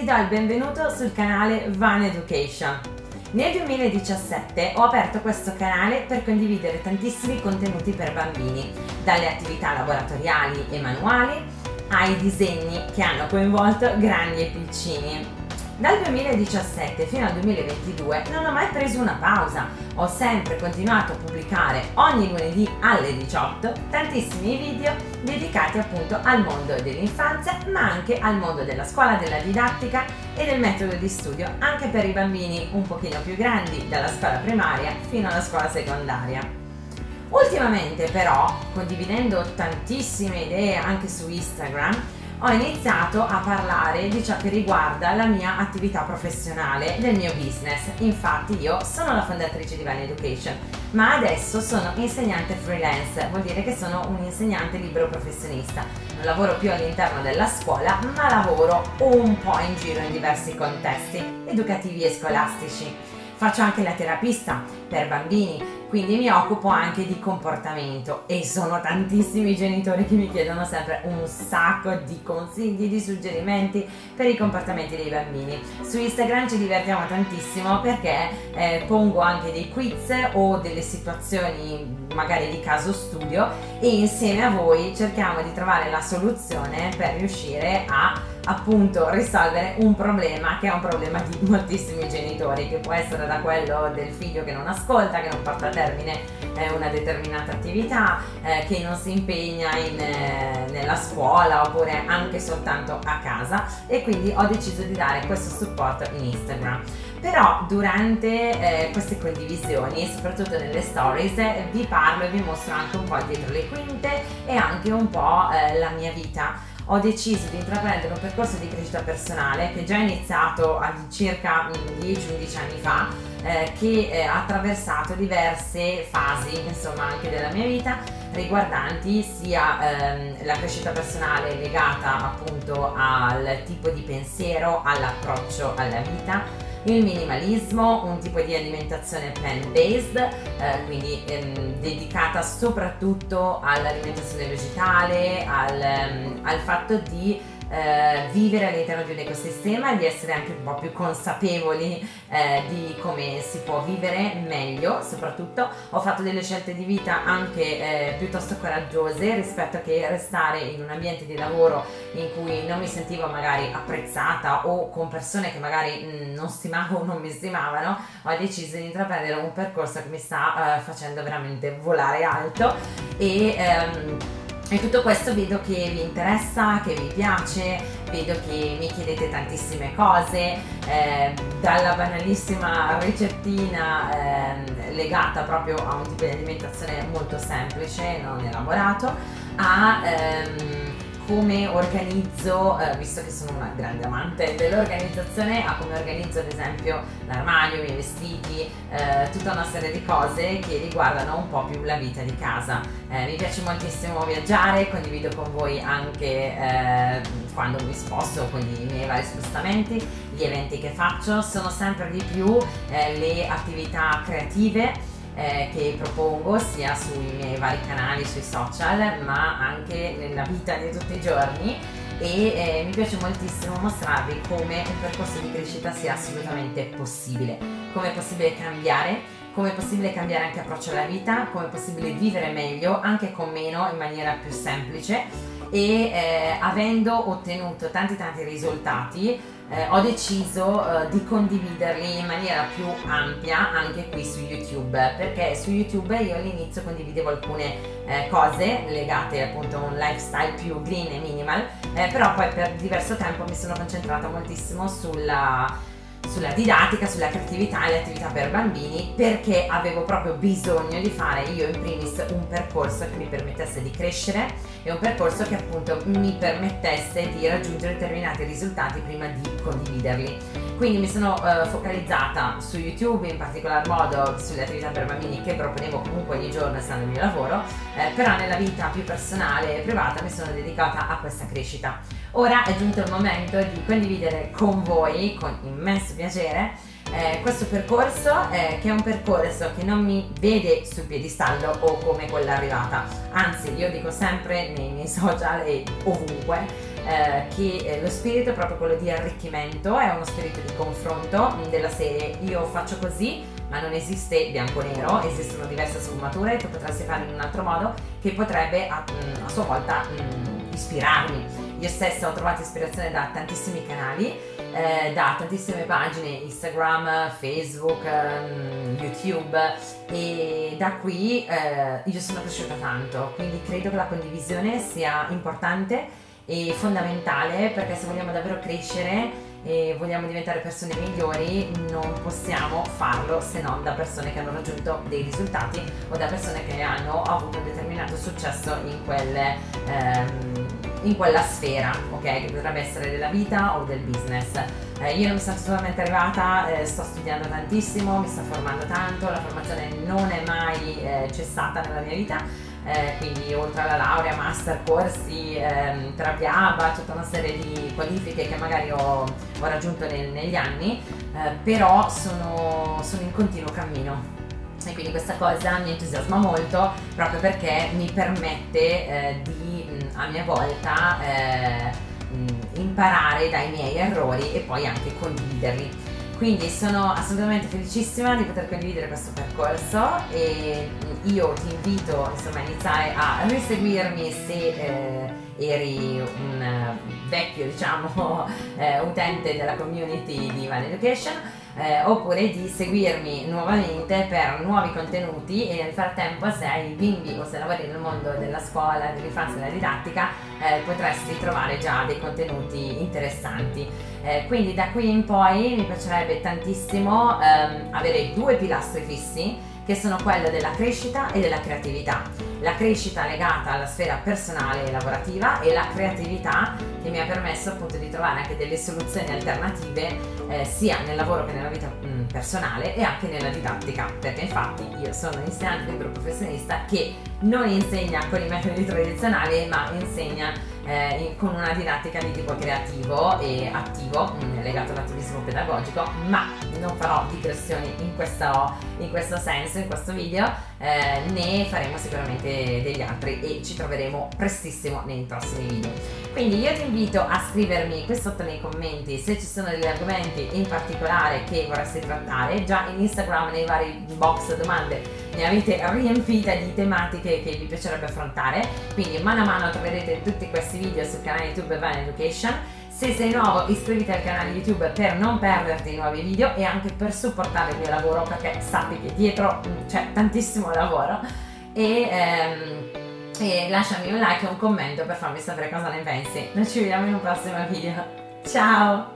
do il benvenuto sul canale Van Education. Nel 2017 ho aperto questo canale per condividere tantissimi contenuti per bambini, dalle attività laboratoriali e manuali ai disegni che hanno coinvolto grandi e piccini. Dal 2017 fino al 2022 non ho mai preso una pausa, ho sempre continuato a pubblicare ogni lunedì alle 18 tantissimi video dedicati appunto al mondo dell'infanzia, ma anche al mondo della scuola, della didattica e del metodo di studio, anche per i bambini un pochino più grandi, dalla scuola primaria fino alla scuola secondaria. Ultimamente però, condividendo tantissime idee anche su Instagram, ho iniziato a parlare di ciò che riguarda la mia attività professionale, del mio business. Infatti io sono la fondatrice di Van Education, ma adesso sono insegnante freelance, vuol dire che sono un insegnante libero professionista. Non lavoro più all'interno della scuola, ma lavoro un po' in giro in diversi contesti educativi e scolastici. Faccio anche la terapista per bambini, quindi mi occupo anche di comportamento e sono tantissimi i genitori che mi chiedono sempre un sacco di consigli, di suggerimenti per i comportamenti dei bambini. Su Instagram ci divertiamo tantissimo perché pongo anche dei quiz o delle situazioni magari di caso studio e insieme a voi cerchiamo di trovare la soluzione per riuscire a appunto risolvere un problema che è un problema di moltissimi genitori, che può essere da quello del figlio che non ascolta, che non porta a termine una determinata attività, che non si impegna nella scuola oppure anche soltanto a casa, e quindi ho deciso di dare questo supporto in Instagram. Però durante queste condivisioni, soprattutto nelle stories, vi parlo e vi mostro anche un po' dietro le quinte e anche un po' la mia vita. Ho deciso di intraprendere un percorso di crescita personale che è già iniziato circa 10-11 anni fa, che ha attraversato diverse fasi, insomma, anche della mia vita, riguardanti sia la crescita personale legata appunto al tipo di pensiero, all'approccio alla vita, il minimalismo, un tipo di alimentazione plant-based, quindi dedicata soprattutto all'alimentazione vegetale, al fatto di vivere all'interno di un ecosistema e di essere anche un po' più consapevoli di come si può vivere meglio. Soprattutto ho fatto delle scelte di vita anche piuttosto coraggiose rispetto che restare in un ambiente di lavoro in cui non mi sentivo magari apprezzata o con persone che magari non stimavo o non mi stimavano. Ho deciso di intraprendere un percorso che mi sta facendo veramente volare alto e tutto questo vedo che vi interessa, che vi piace, vedo che mi chiedete tantissime cose, dalla banalissima ricettina legata proprio a un tipo di alimentazione molto semplice, non elaborato, a come organizzo, visto che sono una grande amante dell'organizzazione, a come organizzo ad esempio l'armadio, i miei vestiti, tutta una serie di cose che riguardano un po' più la vita di casa. Mi piace moltissimo viaggiare, condivido con voi anche quando mi sposto, quindi i miei vari spostamenti, gli eventi che faccio. Sono sempre di più le attività creative che propongo sia sui miei vari canali, sui social, ma anche nella vita di tutti i giorni, e mi piace moltissimo mostrarvi come un percorso di crescita sia assolutamente possibile, come è possibile cambiare, come è possibile cambiare anche approccio alla vita, come è possibile vivere meglio anche con meno, in maniera più semplice, e avendo ottenuto tanti risultati ho deciso di condividerli in maniera più ampia anche qui su YouTube, perché su YouTube io all'inizio condividevo alcune cose legate appunto a un lifestyle più green e minimal, però poi per diverso tempo mi sono concentrata moltissimo sulla didattica, sulla creatività e le attività per bambini, perché avevo proprio bisogno di fare io in primis un percorso che mi permettesse di crescere e un percorso che appunto mi permettesse di raggiungere determinati risultati prima di condividerli. Quindi mi sono focalizzata su YouTube, in particolar modo sulle attività per bambini che proponevo comunque ogni giorno essendo il mio lavoro, però nella vita più personale e privata mi sono dedicata a questa crescita. Ora è giunto il momento di condividere con voi, con immenso piacere, questo percorso che è un percorso che non mi vede sul piedistallo o come quella arrivata, anzi io dico sempre nei miei social e ovunque che lo spirito è proprio quello di arricchimento, è uno spirito di confronto della serie io faccio così, ma non esiste bianco o nero, esistono diverse sfumature, tu potresti fare in un altro modo che potrebbe a sua volta ispirarmi. Io stessa ho trovato ispirazione da tantissimi canali, da tantissime pagine Instagram, Facebook, YouTube, e da qui io sono cresciuta tanto, quindi credo che la condivisione sia importante e fondamentale, perché se vogliamo davvero crescere e vogliamo diventare persone migliori non possiamo farlo se non da persone che hanno raggiunto dei risultati o da persone che hanno avuto un determinato successo in quella sfera, ok? Che potrebbe essere della vita o del business. Io non mi sono totalmente arrivata, sto studiando tantissimo, mi sto formando tanto, la formazione non è mai cessata nella mia vita. Quindi oltre alla laurea, master, corsi, terapia ABA, tutta una serie di qualifiche che magari ho raggiunto negli anni, però sono in continuo cammino. E quindi questa cosa mi entusiasma molto proprio perché mi permette di a mia volta imparare dai miei errori e poi anche condividerli. Quindi sono assolutamente felicissima di poter condividere questo percorso e io ti invito insomma a iniziare a riseguirmi se eri un vecchio diciamo utente della community di Vane Education, oppure di seguirmi nuovamente per nuovi contenuti, e nel frattempo se hai bimbi o se lavori nel mondo della scuola, dell'infanzia e della didattica potresti trovare già dei contenuti interessanti. Quindi da qui in poi mi piacerebbe tantissimo avere due pilastri fissi, che sono quello della crescita e della creatività. La crescita legata alla sfera personale e lavorativa, e la creatività che mi ha permesso appunto di trovare anche delle soluzioni alternative sia nel lavoro che nella vita personale e anche nella didattica, perché infatti io sono insegnante libero professionista che non insegna con i metodi tradizionali ma insegna con una didattica di tipo creativo e attivo legato all'attivismo pedagogico, ma non farò digressioni in questo senso in questo video, ne faremo sicuramente degli altri e ci troveremo prestissimo nei prossimi video. Quindi io ti invito a scrivermi qui sotto nei commenti se ci sono degli argomenti in particolare che vorresti trattare. Già in Instagram nei vari box domande ne avete riempita di tematiche che vi piacerebbe affrontare, quindi mano a mano troverete tutti questi video sul canale YouTube Vane Education. Se sei nuovo iscriviti al canale YouTube per non perderti i nuovi video e anche per supportare il mio lavoro, perché sappi che dietro c'è tantissimo lavoro, e lasciami un like e un commento per farmi sapere cosa ne pensi. Noi ci vediamo in un prossimo video. Ciao!